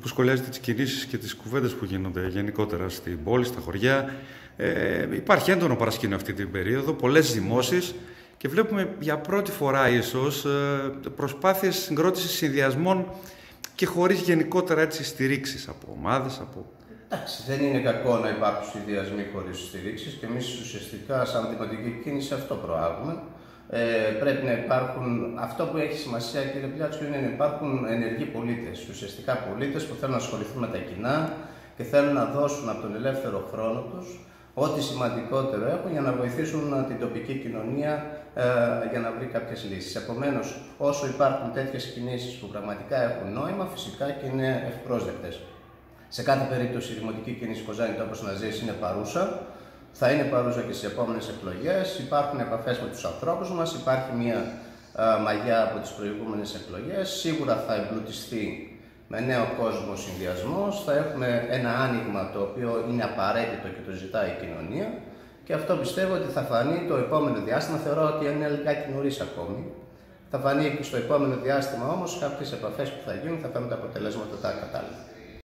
που σχολιάζετε τις κινήσεις και τις κουβέντες που γίνονται γενικότερα στην πόλη, στα χωριά. Υπάρχει έντονο παρασκήνιο αυτή την περίοδο, πολλές ζυμώσεις και βλέπουμε για πρώτη φορά ίσως προσπάθειες συγκρότησης συνδυασμών και χωρίς γενικότερα έτσι στηρίξεις από ομάδες, Εντάξει, δεν είναι κακό να υπάρχουν συνδυασμοί χωρίς στηρίξεις και εμείς ουσιαστικά σαν δημοτική κίνηση αυτό προάγουμε. Πρέπει να υπάρχουν, αυτό που έχει σημασία κύριε Πλιάτσου είναι να υπάρχουν ενεργοί πολίτες, ουσιαστικά πολίτες που θέλουν να ασχοληθούν με τα κοινά και θέλουν να δώσουν από τον ελεύθερο χρόνο τους ό,τι σημαντικότερο έχουν για να βοηθήσουν την τοπική κοινωνία για να βρει κάποιες λύσεις. Επομένως, όσο υπάρχουν τέτοιες κινήσεις που πραγματικά έχουν νόημα, φυσικά και είναι ευπρόσδεκτες. Σε κάθε περίπτωση η Δημοτική Κίνηση Κοζάνη Τόπος να Ζήσει είναι παρούσα. Θα είναι παρούσα και στις επόμενες εκλογές. Υπάρχουν επαφές με τους ανθρώπους μας, υπάρχει μια μαγιά από τις προηγούμενες εκλογές. Σίγουρα θα εμπλουτιστεί με νέο κόσμο συνδυασμός. Θα έχουμε ένα άνοιγμα το οποίο είναι απαραίτητο και το ζητάει η κοινωνία. Και αυτό πιστεύω ότι θα φανεί το επόμενο διάστημα. Θεωρώ ότι είναι λιγάκι νωρίς ακόμη. Θα φανεί και στο επόμενο διάστημα όμως κάποιες επαφές που θα γίνουν θα φέρουν τα αποτελέσματα τα κατάλληλα.